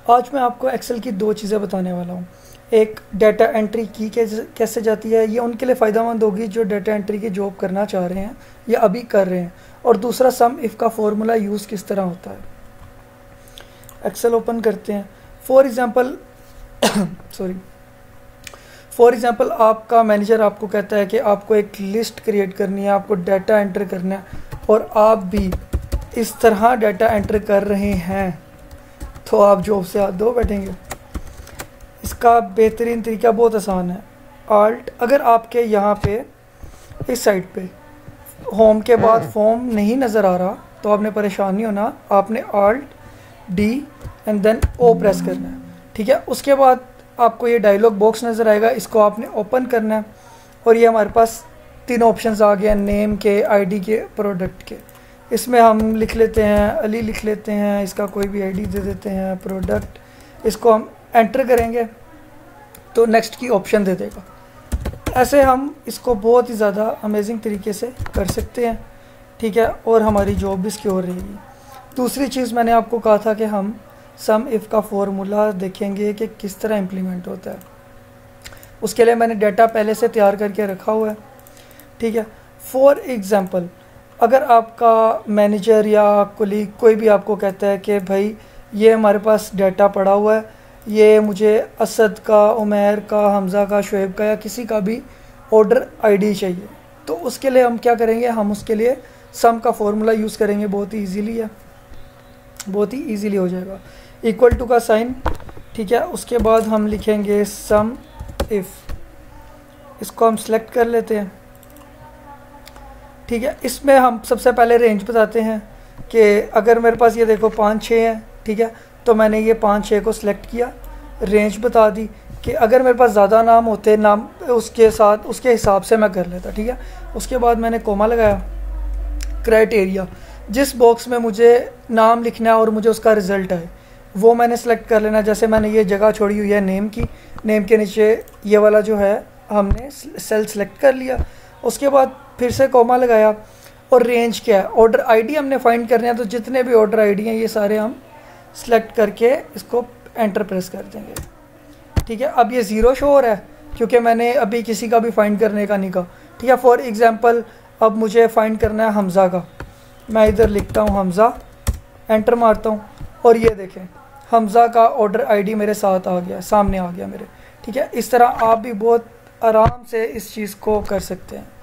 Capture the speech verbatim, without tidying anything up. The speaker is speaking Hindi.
आज मैं आपको एक्सेल की दो चीज़ें बताने वाला हूँ। एक डाटा एंट्री की कैसे जाती है, ये उनके लिए फ़ायदेमंद होगी जो डाटा एंट्री की जॉब करना चाह रहे हैं या अभी कर रहे हैं। और दूसरा सम इफ़ का फॉर्मूला यूज़ किस तरह होता है। एक्सेल ओपन करते हैं। For example sorry for example आपका मैनेजर आपको कहता है कि आपको एक लिस्ट क्रिएट करनी है, आपको डाटा एंटर करना है और आप भी इस तरह डाटा एंटर कर रहे हैं, तो आप जॉब से हाथ धो बैठेंगे। इसका बेहतरीन तरीका बहुत आसान है। आल्ट, अगर आपके यहाँ पे इस साइड पे होम के बाद फॉर्म नहीं नज़र आ रहा तो आपने परेशान नहीं होना, आपने Alt D and then O press करना है। ठीक है, उसके बाद आपको ये डायलॉग बॉक्स नज़र आएगा, इसको आपने ओपन करना है और ये हमारे पास तीन ऑप्शंस आ गए, नेम के, आईडी के, प्रोडक्ट के। इसमें हम लिख लेते हैं अली, लिख लेते हैं, इसका कोई भी आईडी दे देते हैं, प्रोडक्ट। इसको हम एंटर करेंगे तो नेक्स्ट की ऑप्शन दे देगा। ऐसे हम इसको बहुत ही ज़्यादा अमेजिंग तरीके से कर सकते हैं। ठीक है, और हमारी जॉब भी सिक्योर रहेगी। दूसरी चीज़ मैंने आपको कहा था कि हम सम इफ़ का फॉर्मूला देखेंगे कि किस तरह इम्प्लीमेंट होता है। उसके लिए मैंने डाटा पहले से तैयार करके रखा हुआ है। ठीक है, फॉर एग्ज़ाम्पल अगर आपका मैनेजर या कोलीग कोई भी आपको कहता है कि भाई ये हमारे पास डाटा पड़ा हुआ है, ये मुझे असद का, उमैर का, हमज़ा का, शुएब का या किसी का भी ऑर्डर आईडी चाहिए, तो उसके लिए हम क्या करेंगे, हम उसके लिए सम का फॉर्मूला यूज़ करेंगे। बहुत ही इजीली है, बहुत ही इजीली हो जाएगा। इक्वल टू का साइन, ठीक है। उसके बाद हम लिखेंगे सम इफ़, इसको हम सेलेक्ट कर लेते हैं। ठीक है, इसमें हम सबसे पहले रेंज बताते हैं कि अगर मेरे पास ये देखो पाँच छः है, ठीक है, तो मैंने ये पाँच छः को सिलेक्ट किया, रेंज बता दी कि अगर मेरे पास ज़्यादा नाम होते नाम उसके साथ उसके हिसाब से मैं कर लेता। ठीक है, उसके बाद मैंने कोमा लगाया। क्राइटेरिया, जिस बॉक्स में मुझे नाम लिखना है और मुझे उसका रिज़ल्ट है वो मैंने सेलेक्ट कर लेना। जैसे मैंने ये जगह छोड़ी हुई है नेम की, नेम के नीचे ये वाला जो है हमने सेल सेलेक्ट कर लिया। उसके बाद फिर से कोमा लगाया और रेंज क्या है, ऑर्डर आईडी हमने फाइंड करने हैं, तो जितने भी ऑर्डर आईडी हैं ये सारे हम सेलेक्ट करके इसको एंटर प्रेस कर देंगे। ठीक है, अब ये ज़ीरो शो हो रहा है क्योंकि मैंने अभी किसी का भी फाइंड करने का नहीं कहा। ठीक है, फॉर एग्जांपल अब मुझे फाइंड करना है हमज़ा का, मैं इधर लिखता हूँ हमज़ा, एंटर मारता हूँ और ये देखें हमज़ा का ऑर्डर आईडी मेरे साथ आ गया, सामने आ गया मेरे। ठीक है, इस तरह आप भी बहुत आराम से इस चीज़ को कर सकते हैं।